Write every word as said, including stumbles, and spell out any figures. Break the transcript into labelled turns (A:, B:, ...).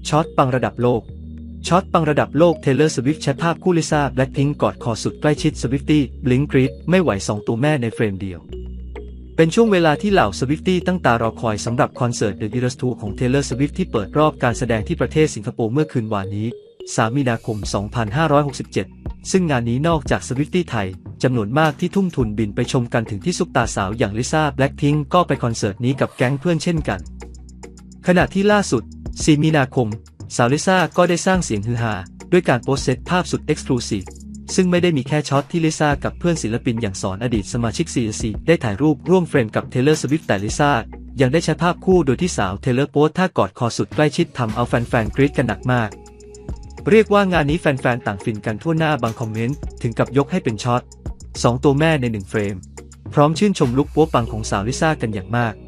A: ช็อตปังระดับโลกช็อตปังระดับโลก Taylor Swift แชร์ภาพคู่ลิซ่า Blackpink กอดคอสุดใกล้ชิด Swiftie Blink กรี๊ดไม่ไหวสองตัวแม่ในเฟรมเดียวเป็นช่วงเวลาที่เหล่า Swiftie ตั้งตารอคอยสำหรับคอนเสิร์ต The Eras Tour ของ Taylor Swift ที่เปิดรอบการแสดงที่ประเทศสิงคโปร์เมื่อคืนวานนี้สามมีนาคมสองพันห้าร้อยหกสิบเจ็ดซึ่งงานนี้นอกจาก Swiftie ไทยจำนวนมากที่ทุ่มทุนบินไปชมกันถึงที่ซุปตาสาวอย่างลิซ่า Blackpink ก็ไปคอนเสิร์ตนี้กับแก๊งเพื่อนเช่นกันขณะที่ล่าสุดสี่มีนาคมสาวลิซ่าก็ได้สร้างเสียงฮือฮาด้วยการโพสต์เซตภาพสุดเอ็กซ์คลูซีฟซึ่งไม่ได้มีแค่ช็อตที่ลิซ่ากับเพื่อนศิลปินอย่างสอนอดีตสมาชิก ซี เอ ซี ได้ถ่ายรูปร่วมเฟรมกับ Taylor Swift แต่ลิซ่ายังได้ใช้ภาพคู่โดยที่สาว Taylor โพสท่ากอดคอสุดใกล้ชิดทำเอาแฟนๆกรี๊ดกันหนักมากเรียกว่างานนี้แฟนๆต่างฟินกันทั่วหน้าบางคอมเมนต์ถึงกับยกให้เป็นช็อตสองตัวแม่ในหนึ่งเฟรมพร้อมชื่นชมลุคโป๊ปังของสาวลิซ่ากันอย่างมาก